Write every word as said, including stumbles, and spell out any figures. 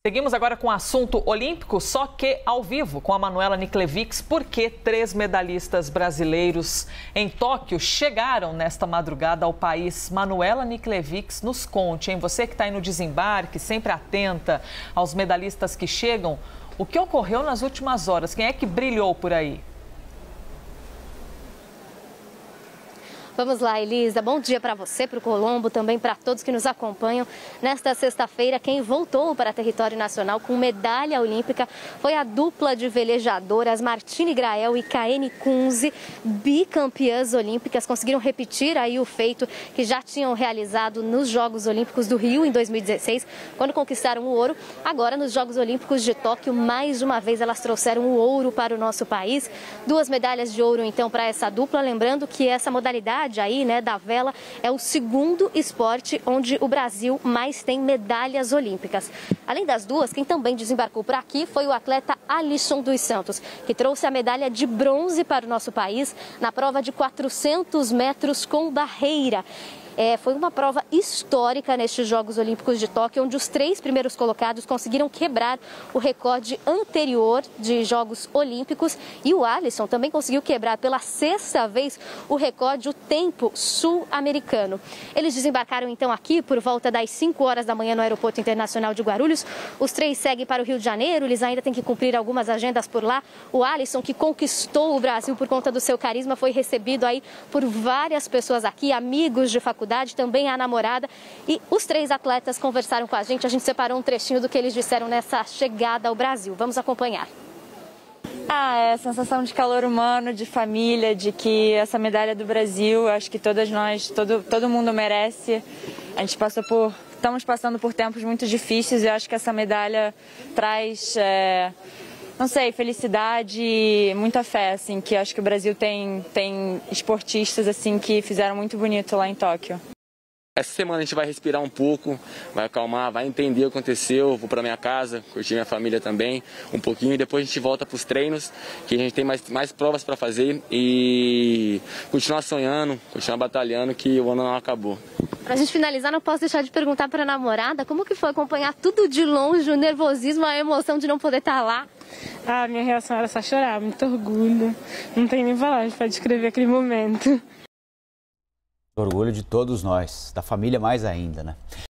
Seguimos agora com o assunto olímpico, só que ao vivo, com a Manuela Niklevics, porque três medalhistas brasileiros em Tóquio chegaram nesta madrugada ao país. Manuela Niklevics, nos conte, hein? Você que está aí no desembarque, sempre atenta aos medalhistas que chegam, o que ocorreu nas últimas horas? Quem é que brilhou por aí? Vamos lá, Elisa. Bom dia para você, para o Colombo, também para todos que nos acompanham. Nesta sexta-feira, quem voltou para território nacional com medalha olímpica foi a dupla de velejadoras Martine Grael e Kaene Kunze, bicampeãs olímpicas. Conseguiram repetir aí o feito que já tinham realizado nos Jogos Olímpicos do Rio em dois mil e dezesseis, quando conquistaram o ouro. Agora, nos Jogos Olímpicos de Tóquio, mais uma vez elas trouxeram o ouro para o nosso país. Duas medalhas de ouro, então, para essa dupla. Lembrando que essa modalidade aí, né, da vela é o segundo esporte onde o Brasil mais tem medalhas olímpicas. Além das duas, quem também desembarcou por aqui foi o atleta Alisson dos Santos, que trouxe a medalha de bronze para o nosso país na prova de quatrocentos metros com barreira. É, foi uma prova histórica nestes Jogos Olímpicos de Tóquio, onde os três primeiros colocados conseguiram quebrar o recorde anterior de Jogos Olímpicos. E o Alisson também conseguiu quebrar pela sexta vez o recorde, o tempo sul-americano. Eles desembarcaram então aqui por volta das cinco horas da manhã no Aeroporto Internacional de Guarulhos. Os três seguem para o Rio de Janeiro, eles ainda têm que cumprir algumas agendas por lá. O Alisson, que conquistou o Brasil por conta do seu carisma, foi recebido aí por várias pessoas aqui, amigos de faculdade, também a namorada, e os três atletas conversaram com a gente. A gente separou um trechinho do que eles disseram nessa chegada ao Brasil. Vamos acompanhar. Ah, é a sensação de calor humano, de família, de que essa medalha do Brasil, acho que todas nós, todo, todo mundo merece. A gente passou por, estamos passando por tempos muito difíceis e eu acho que essa medalha traz, é, não sei, felicidade e muita fé, assim, que acho que o Brasil tem, tem esportistas, assim, que fizeram muito bonito lá em Tóquio. Essa semana a gente vai respirar um pouco, vai acalmar, vai entender o que aconteceu, vou para minha casa, curtir minha família também, um pouquinho, e depois a gente volta para os treinos, que a gente tem mais, mais provas para fazer e continuar sonhando, continuar batalhando, que o ano não acabou. Para a gente finalizar, não posso deixar de perguntar para a namorada como que foi acompanhar tudo de longe, o nervosismo, a emoção de não poder estar lá. Ah, minha reação era só chorar, muito orgulho, não tem nem palavras para descrever aquele momento. Orgulho de todos nós, da família mais ainda, né?